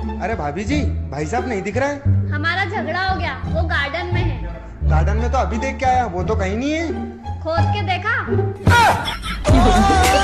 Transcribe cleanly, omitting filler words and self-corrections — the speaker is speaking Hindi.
अरे भाभी जी, भाई साहब नहीं दिख रहा है। हमारा झगड़ा हो गया, वो गार्डन में है। गार्डन में तो अभी देख के आया, वो तो कहीं नहीं है। खोद के देखा?